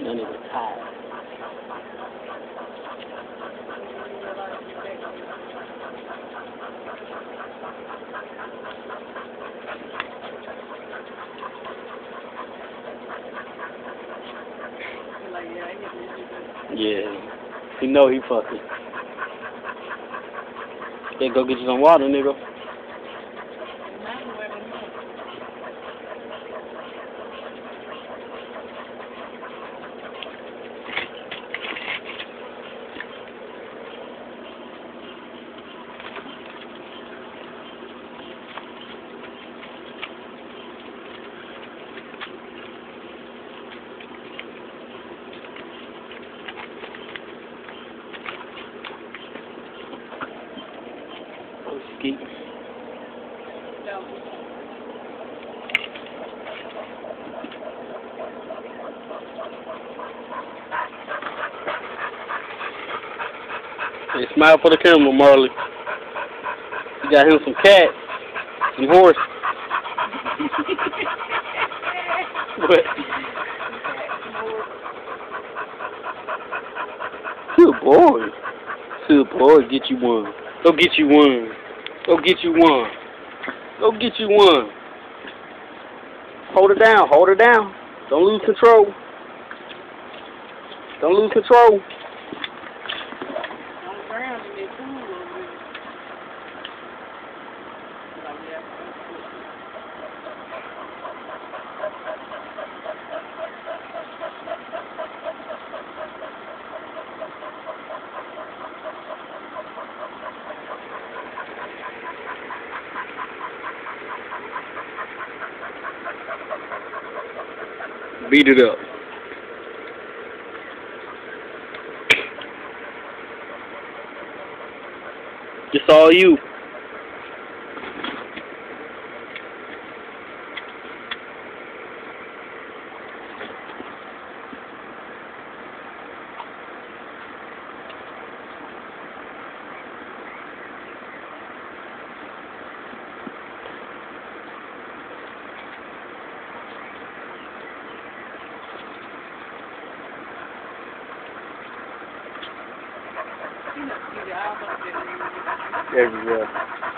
That nigga tired. Yeah, you know he fucking. Yeah, go get you some water, nigga. Skeet. Hey, smile for the camera, Marley. You got him some cats, some horse. What? Good boy. Good boy. Get you one. Go get you one. Go get you one. Go get you one. Hold her down. Hold her down. Don't lose control. Don't lose control. Beat it up. It's all you. Everywhere.